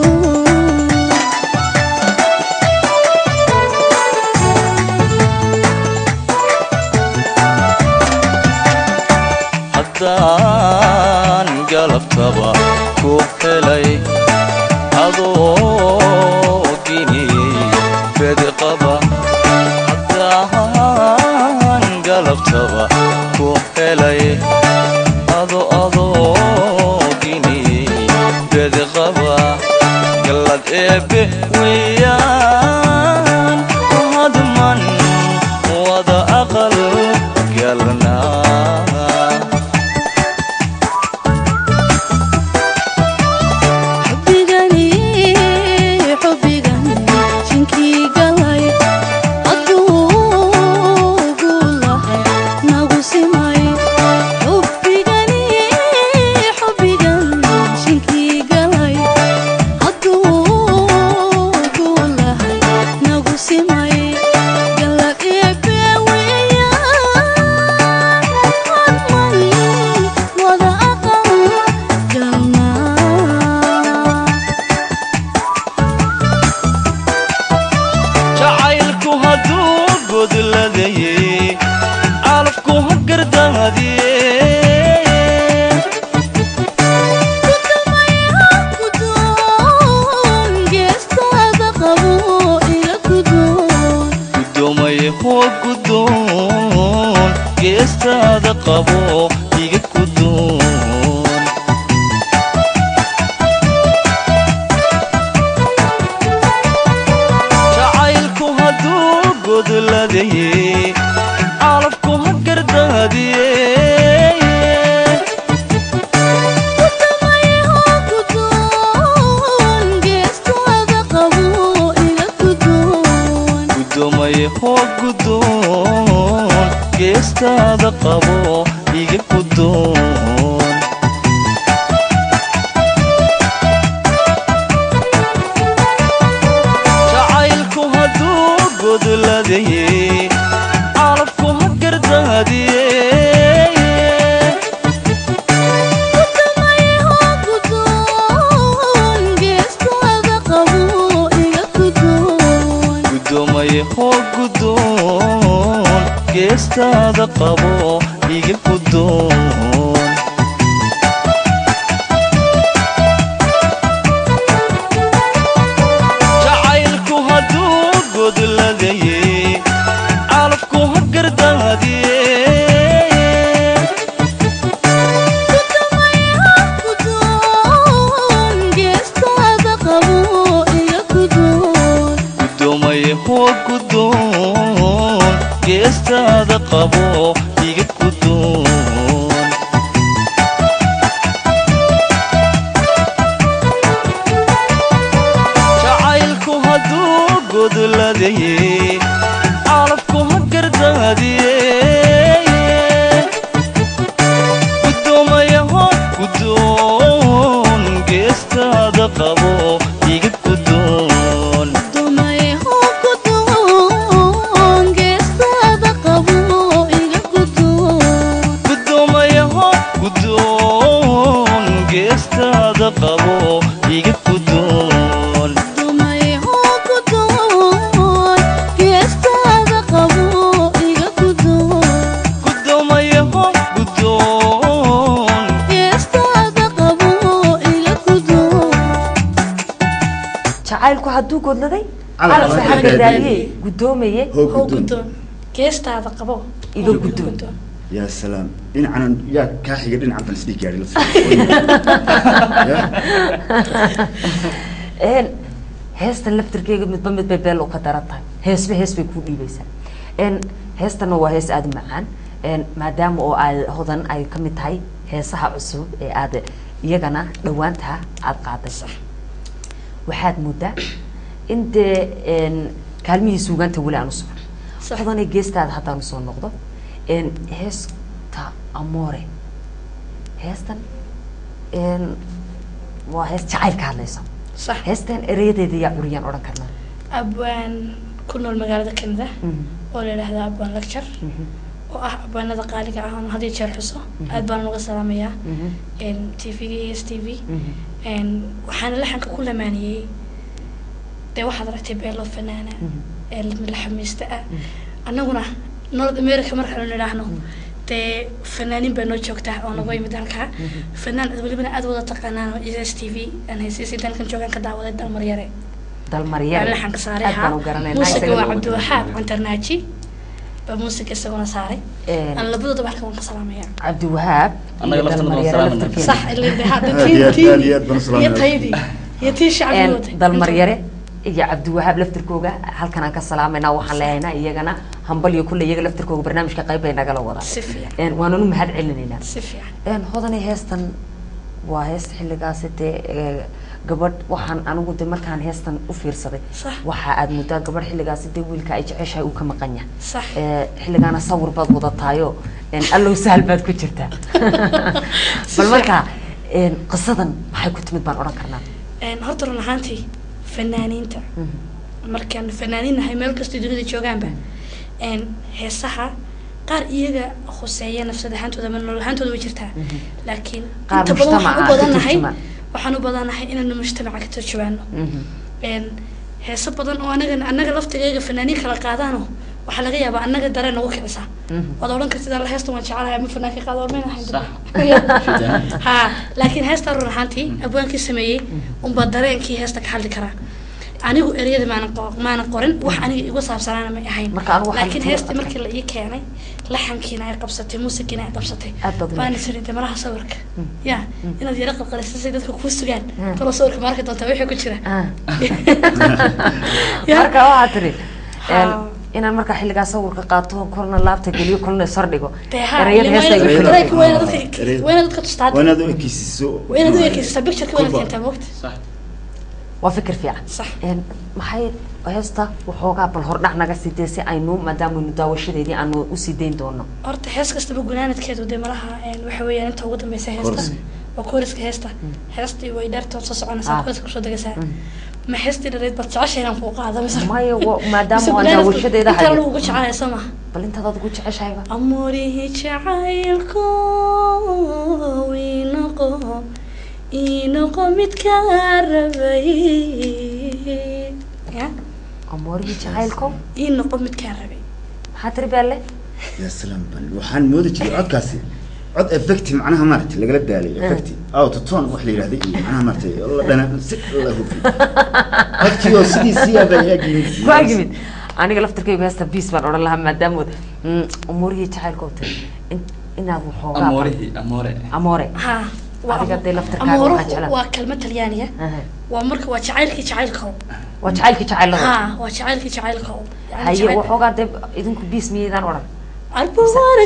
haddaan galabtaba ku helay adoo gini bedqaba haddaan galabtaba ku helay ado adoo gini bedqaba galad eebe weeyaan hadman wada aqal galnaa geestada qabo iga kudoon jacaylku hadduu godladaye calafku ha gardaadiye geestada qabo iga kudoon jacaylku hadduu godladaye calafku ha gardaadiye geestada qabo iga kudoon jacaylku hadduu godladaye calafku ha gardaadiye guddoon geestaada qabo iga guddoon jacaylku hadduu godladaye calabku ha gardaadiye guddoomayaho guddoon geestaada qabo iga guddoon dumayaho guddoon geestaada qabo iga guddoon guddoomayaho guddoon geestaada qabo iga guddoon dumayaho guddoon geestaada qabo iga guddoon guddoomayaho guddoon geestaada qabo iga guddoon jacaylku hadduu godladay Calaf calafka ha xagga gardaadiye. daadiyey guddoomaye hoo hoo guddoon guddoon geestaada qabo iga guddoon yaa salaam dhinacan yaa kaa xiga dhinacan baan isdhihi gaadhi la een heestan laftirkeyga midba mid bay beel u ka daran tahay heesba hees bay kuu dhiibaysaa een heestana waa hees aada u macaan een maadaama oo aad hodan ay ka mid tahay heesaha cusub ee aad iyagana dhawaanta aad qaadayso waxaad moodaa in dee een kaalmihii suugaanta weli aan u socon Sax. hodanay geestaada haddaan usoo noqdo een heesta amoore heestan een waa hees jacayl ka hadlaysa sax heestan ereyadeeda yaa curiyaan odhan karnaa abwaan ku nool magaalada Canada oo la yiraahdo abwaan lecture oo ah abwaanada qaaliga ah oo hadii jeer xuso aad baan uga salaamayaa in T V ga S T V in waxaan laxanka ku lamaaniyay de waxaad aragtay beelo fanaana ee la xamiista ah annaguna North America marka la yiraahdo de fanaanin baa noo joogta oo nagu yimid halka fanaan waliba aad wada taqaanaan S T V aan heesii dalkan joogan ka daawaday dalmar yare dalmaryar laxanka saareha muusiga waa Cabdiwahaab Cantarnaaji ba muusiga isaguna saaray aan labadooda wax ka salaamaya Cabdiwahaab Annaga laftana waa salaamana. صح اللي هذا Aad iyo aad, aad iyo aad baan u تي salaamayaa. يا تيدي يا تي شعبي وطي dalmaryare iyo Cabdiwahaab laftirkooga halkan aan ka salaamayna waxaan leeyahay iyagana hambal iyo kulli iyaga laftirkooga barnaamijka qayb ay nagala wadaan سفيا een waanu u mahad celinaynaa سفيا een hodanay heestan waa hees xilligaas dee gabadh waxaan anigu de markaan heestan u fiirsaday صح waxa aad muddaa gabadh xilligaas dee wiilka ay jeceshahay uu ka maqan yahay صح ee xilligaana sawir baad wadataayo een allow sahal baad ku jirtaa bal marka een qisadan maxay ku timid baan oran karnaa ان هرتر نهانتي فنانينتا markaan fanaaninahay meel kasta dunida joogaanba een heesaha qaar iyaga khuseeya nafsad ahaantooda ma nolol ahaantooda way jirtaa laakiin Qaar inta badan waxaan u mujtamaca ka badanahay turjuma. waxaan u badanahay inaan mujtamaca ka turjumaano een heesa badan oo anaga anaga laftigayga fanaaniin kala qaadaano waxa laga yaabaa anaga dareen ugu kicisa wada oran kartid alla heesta waan jecelahay ama fanaanka qaado ma ahayn صح ha laakiin heesta run ahaantii abwaankii sameeyay un ba dareenkii heesta ka hadli karaa anigu ereyada maana maana qorin wax aniga igu saabsanaana ma ahayn Marka anigu waxaan laakiin ku- heesta markii la ii keenay laxankiina ay qabsatay muusigiina ay qabsatay Aad baad u waan wanaagsan. isrinta maraha sawirka ya inaad yara qalqalisay si dadka ku sugaan Mm. tolo sawirka marka doonta wixii ku jira ah Ya. marka waxaa tiri Ha. een inaan marka xilligaa sawirka qaato korna laabta geliyo korna sardhigo Dee ha, erayada ilaa heesta ay wayna- u Erayada- kala wayna dadka- Erayada- wayna dadka tustaad waa inaad u ekeysiiso wayna u ekeysiisaa picture-ka wayna Kulba. keentaa moogta صح waa fikir fiican صح een maxay heesta waxoogaa bal hordhac naga sidee si aynu maadaamanu daawashadeedii aanu usii dayn doono horta hees kastaba gunaanadkeedu dee malaha een waxa weeyaan inta ugu dambeysa heesta Chorus. waa kooriska heesta heestii way dheertood soo soconaysaa Ah. kooriska kusoo degaysaa ma heestii dhareyd baad jeceshay inaan kuu qaado mise maya wa- maadaama mise aan gunaanadku daawashadeeda intaa hayo lagugu jecelaya soo maha bal intaad adigu jeceshahayba amurihi jacaylko inoqo inoqo midkaa rabay ya amoorihii jacaylko inoqo midkaa rabay maxaa tiri beelle yaa salaam bal waxaan moodi jiray codkaasi cod effecti macnaha maaragtay lagala daalay effecti auto tone wax la yidhahday iyo macnaha maaragtay la dhana si la hubi codkii oo sidiisii aad ayaa yimid ku agimid aniga laftirkaygu heesta biis baan odhan lahaa maadaama amoorihii jacaylko tiri in- inaad waxoogaa amore amore amoore ha adiga dee laftirkaaga ama waxaa hore jeclaan waa kalmad talyaaniya Aha. waa marka waa jacaylkii jacaylka waa jacaylka jacaylada ha waa jacaylkii jacaylka haye waxoogaa dee idinku biis miyeydaan odhan arbo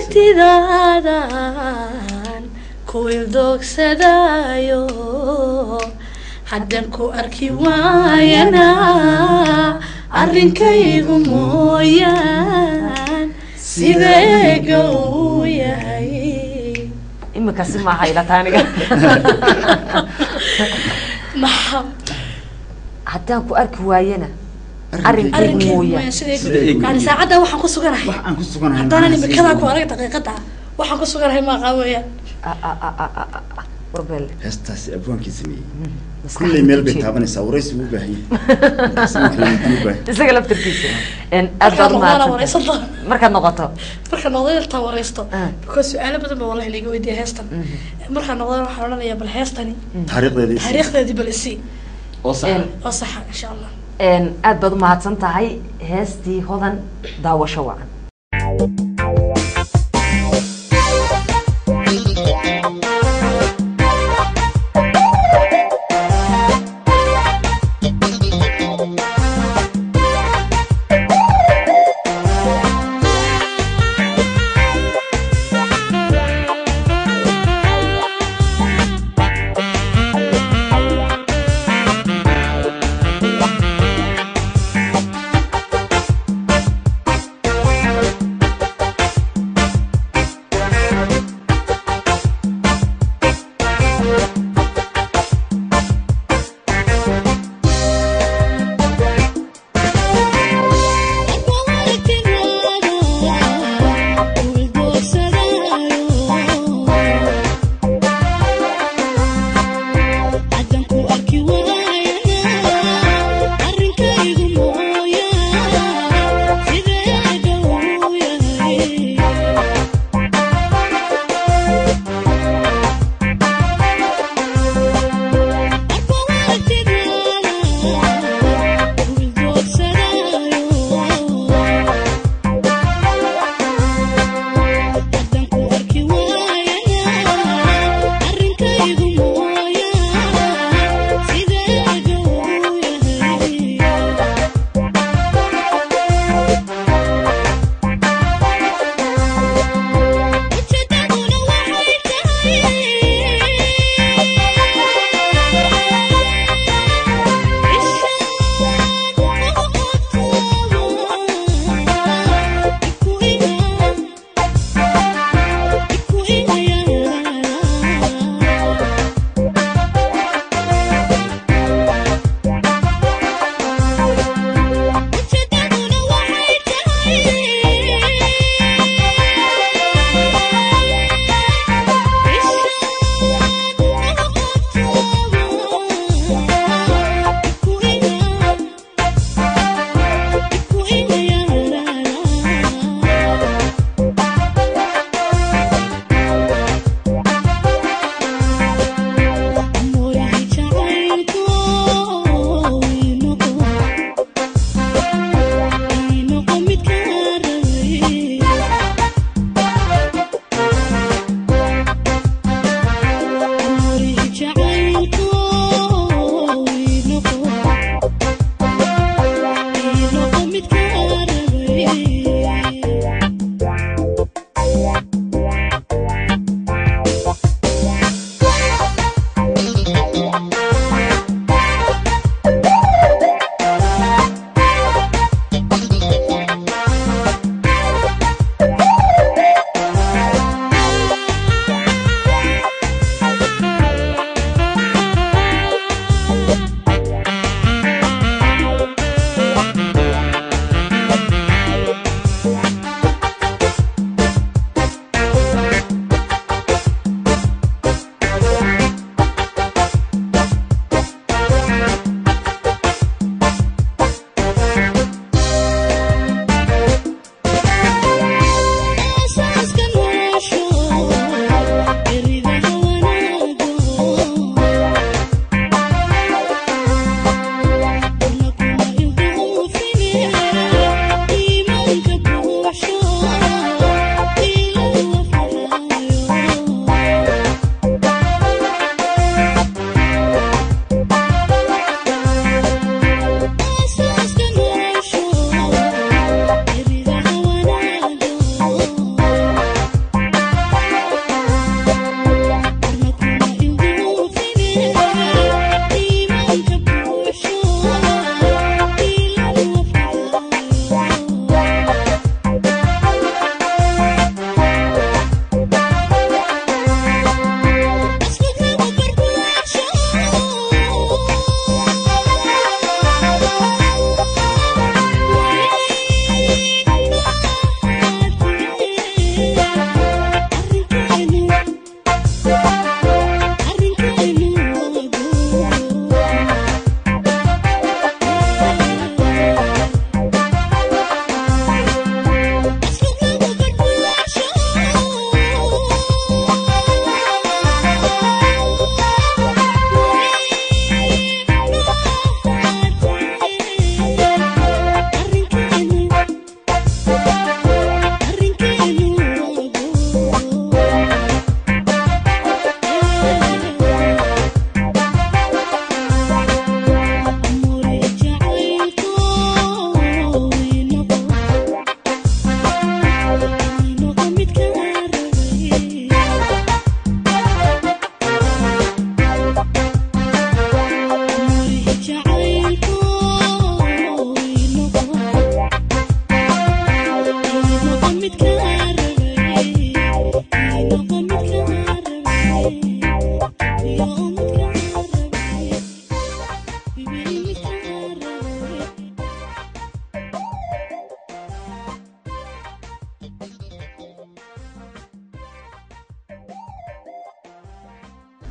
aragtidaadan ku ildoogsadaayo haddan ku arki waayana arrinkaygu mooyaan sideega uu yahay imika si maaha ila taaniga maxa haddaan ku arki waayana arrinkaygu arrinkaygu mooyaan mooyaan sideega yani saacadda waxaan ku suganahay wax aan ku suganahay haddaanan imikadaa ku arag daqiiqada waxaan ku suganahay maaqa weeyaan warbel heestaasi abwaankii sameeyey kulley meel bay taabanaysaa waraysi u baahan isaga laftirkiisa aad baad umahadsan markaad noqoto markaad noqdo intaa waraysto because su-aalo badan ba wallahi laga weydiiya heestan markaad noqdo waxaan odhanayaa bal heestani taariikhdeedii taariikhdeedii bal isii oo sax oo saxa insha allah aad baad umahadsan tahay heestii hodan daawasho wacan Thank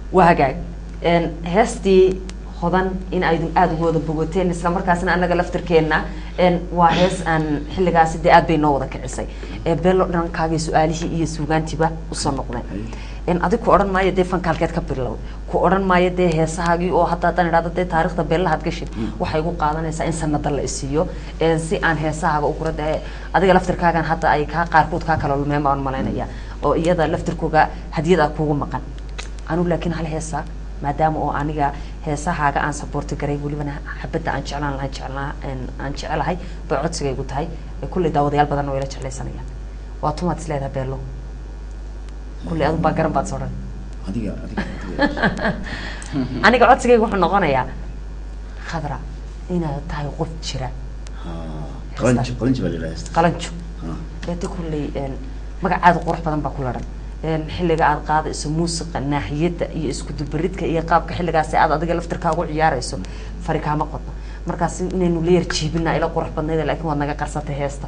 وهجاج إن هستي خدان إن أيضا أد جود بوجتين إسلام مركزنا أنا جلفتر كنا إن واحس أن حل جالس دي أد بينوضة كعسي بلو نان كاجي سؤالي هي يسوعان تبا وصنقنا إن أدي كورن ما يدي فن كالكت كبرلو كورن ما يدي هساجي أو حتى تنراد ده تاريخ تبلا هاد كشيء وحيقول قادنا إنسان إنسان نطلع السيو إن سي أن هساج أو ده أدي جلفتر كاجن حتى أي كا قاركود كاكلو ما ما مالنا يا أو يدا لفتر كوجا هدية أكوجو مكان أنا لكن هل هسا maadaama oo aniga heesahaaga aan support garay waliba xabada aan jeclaan lahay jeclaan aan jecelahay ba codsigaygu tahay kulli daawadayaal badan oo ila jeclaysanayaan waa tumaad isleedahay beelo kulli aad ba garan baad soo dhan adiga adiga aniga codsigaygu wuxuu noqonayaa khadra inaad tahay qof jira qalanjo qalanjo baa leeyahay qalanjo beete kulli magacaada qurux badan baa ku laran xilliga aad qaadayso muusiqa naaxiyada iyo isku dubaridka iyo qaabka xilligaas aad adiga laftirkaagu ciyaarayso farikaama qodna markaas inaynu leer jiibina ila qurux badneed laakiin waad naga qarsatay heesta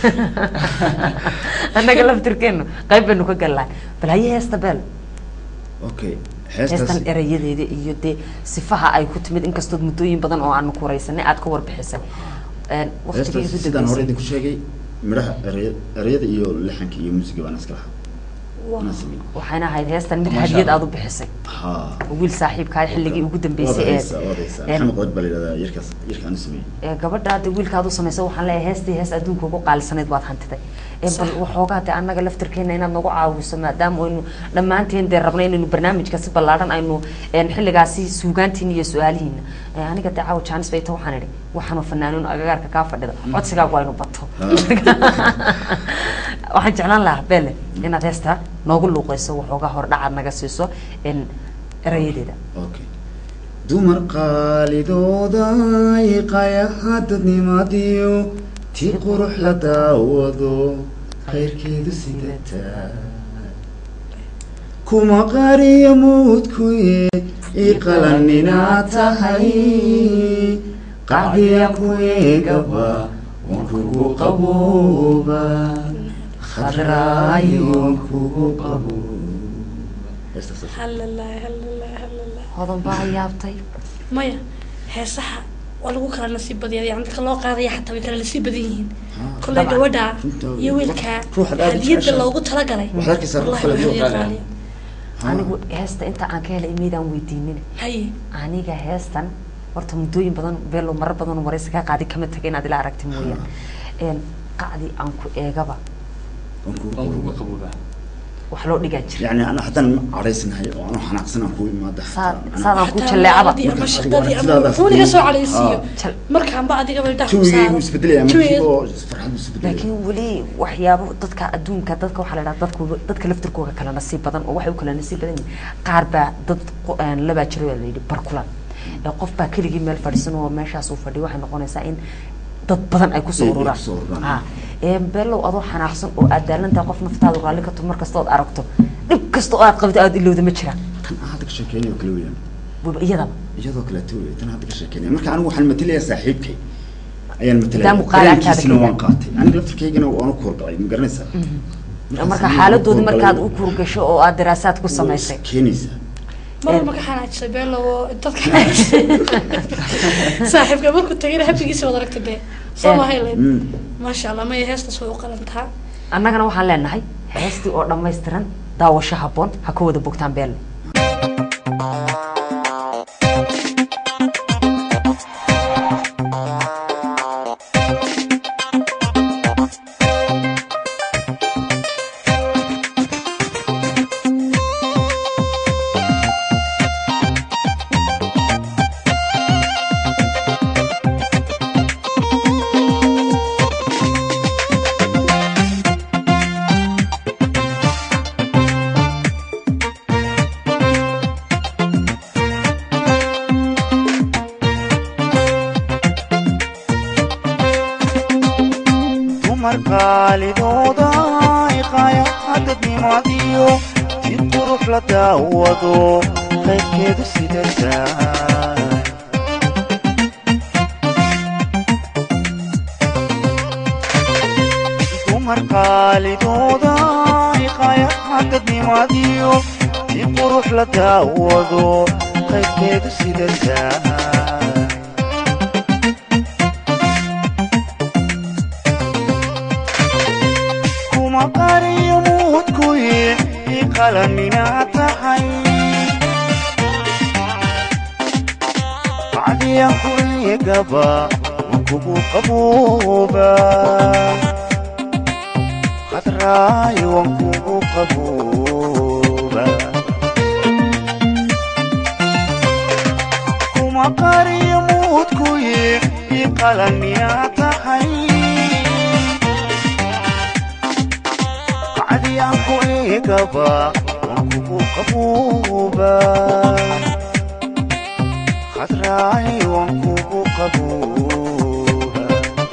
anaga laftirkeenu qayb baynu ka galnaa bal haye heesta beel okay heestan erayadeeda iyo de sifaha ay ku timid inkastoo muddooyin badan oo aan ku wareysanay aad ka warbixisay een waqtigii ugu dambeysay hore idinku sheegay miraha erayada iyo laxanka iyo muusiga baan iska lahaa waxayna ahayd heestan mid hadiyad aad u bixisay ha wiil saaxiibkaa xilligii ugu dambeysay ee maxamed balida yarkaas yarkaan sameeyay ee gabadha aad wiilkaadu sameysay waxaan leeyahay heestii hees adduunka ugu qaalisaneed baad hantiday ee bal waxoogaa de annaga laftirkeena inaad nagu caawiso maadaama aynu dhammaanteen dee rabnay inaynu barnaamijka si ballaaran aynu xilligaasi suugaantiin iyo su-aalihiina aniga de caawa jaanis bay tahay waxaan idhi waxaanu fanaanuun agagaarka kaa fadhida codsigaagu aynu bato waxaan jeclaan lahaa bele inaad heesta noogu luuqayso waxoogaa hor dhacaad naga siiso in erayadeeda okay dumar qaalidooda iqayaha dadnimadiyo tii qurux la daawado khayrkeedu sidataa kuma qariyo muudkuye iqalanina tahay qacdiya ku eegaba wankugu qabooba خضرايو كوبابو هلا لا هلا لا هلا لا هذا بقى يابطي مايا هي صح ولو كان نصيب بدي يعني كلو قاضي حتى وكان نصيب بديين كل جودا يويلك هدية لوgu talagalay waxaad ka sarfaa anigu heesta inta aan ka helay imeedaan weydiinin hay aniga heestan horta muddooyin badan beelo marar badan wareysi ka qaadi kama tagay inaad ila aragti mooyaan een qaadi aan ku eegaba wankugu qabooba wax loo dhigaa jira يعني أنا حتى عريسنا وأنا حنقصنا أخوي ما ده صار أخوي تلاعب مشقدي أما فوني سو على يسيو مركان بعد قبل ده شوي مسبدلي أما شو فرحان مسبدلي لكن ولي وحيابه ضدك أدون كضدك وحلا ضدك ضدك لفتركوا كلا نصيب بدن ووحي وكلا نصيب بدن قاربة ضد لبا جري اللي بركلان قف باكل جيم الفرسون وماشى سوف دي واحد نقول نسائن dad badan ay ku soo ururaan ha ee beelo adoo xanaaqsan oo aad daalanta qof naftaada raali ka tumar kasto aad aragto dib kasto aad qabto aad ilowda ma jiraan tan aad ka sheekeeyo kale weeyaan waba iyada iyadoo kale tooy tan aad ka sheekeeyo marka anigu waxaan matalayaa saaxiibkay ayaan matalayaa daamu qaalaadkaada waan qaatay aniga laftirkaygana waan ku korgalay ma garanaysaa marka xaaladooda markaad u kurgasho oo aad daraasaad ku samaysay keenaysa مرة ما كان عايش بيلو تذكر صاحب قبل كنت غير حبي يسوي دركت به صما هاي ما شاء الله ما يهست سوق قلنتها annagana waxaan leenahay heestii oo dhammaystiran daawasho habboon ha ku wada bogtaan beelo قالدودا إقايا حددني ماضيو تقروح لداودو خيكيد سيدتان تمر قالدودا إقايا حددني ماضيو si qurux la daawado qaybteedu sidataa kuma qariyo muudkuye ii qalaninaad tahay bacdiyan ku eegaba wankugu qabooba qadraayo wankugu qabooba kuma qariyo muudkuye ii qalaninaad tahay bacdiyan ku eegaba wankugu qabooba qadraayo wankugu qabooba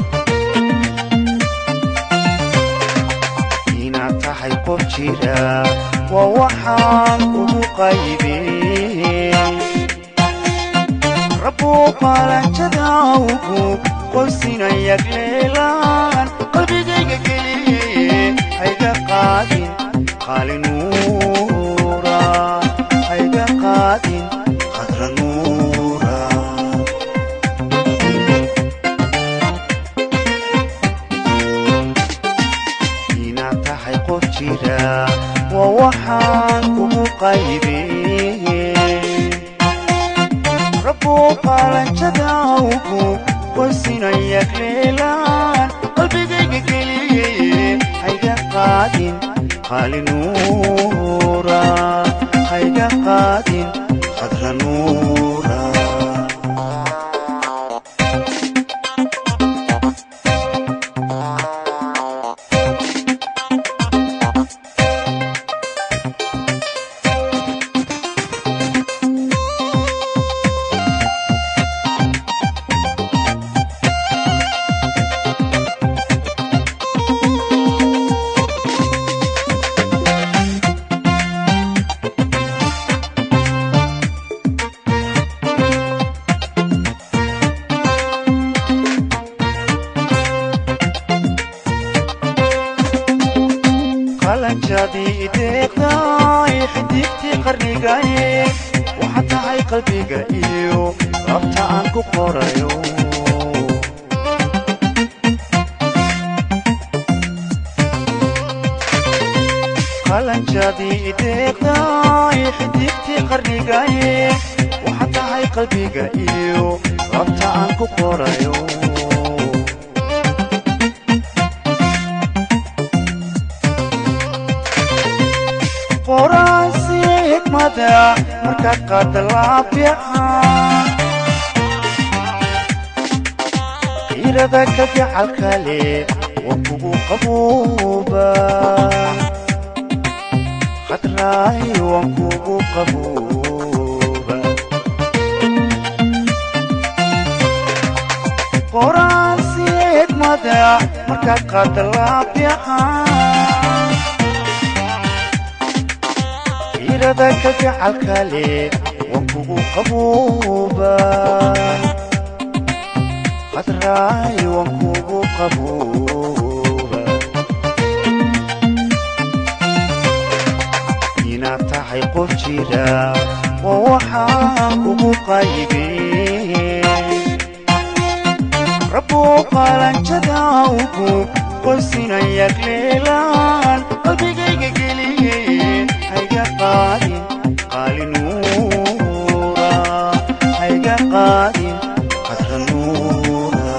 inaad tahay qof jira waa waxaan kugu qaybin rabbuu qalanjada ugu qoysinayag leelaan qalbigayga geliyey hayga qaadin qaalinuura hayga qaadin qadra nuura inaad tahay qof jira waa waxaan kugu qaybin rabbuu qalanjada ugu qoysinayag leelaan qalbigayga geliyey hayga qaadin qaalinuura hayga qaadin qadra nuura qalanjadii ideeqday xidigtii qarnigaye waxaad tahay qalbiga iyo qabta aan ku qorayo qalanjadii ideeqday xidigtii qarnigaye waxaad tahay qalbiga iyo qabta aan ku qorayo qoraansi xikmada markaad qaada laafiican qiirada ka gacalka leh waa kugu qabooba qadraayo waan kugu qabooba qoraansi xikmada markaad qaada laafiican qiirada ka gacalka leh waan kugu qabooba qadraayo waan kugu qabooba inaad tahay qof jira waa waxaan kugu qaybin rabbuu qalanjada ugu qoysinayag leelaan qalbigayga geliyey hayga qaadin qaalinuura hayga qaadin qadra nuura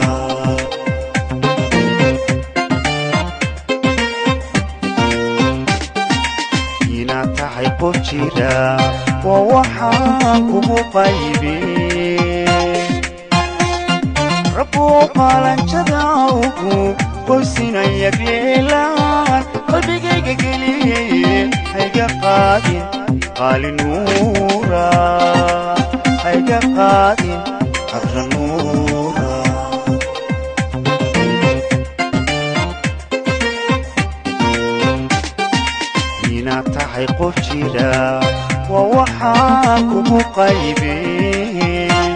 inaad tahay qof jira waa waxaan kugu qaybin rabbuu qalanjada ugu qoysinayag leelaan qalbigayga geliyey hayga qaadin qaalinuura hayga qaadin qadra nuura inaad tahay qof jira waa waxaan kugu qaybin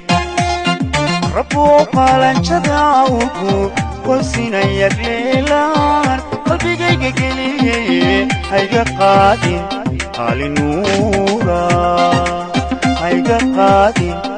rabbuu qalanjada ugu qoysinayag leelaan qalbigayga geliyey hayga qaadin qaali nuura hayga qaadin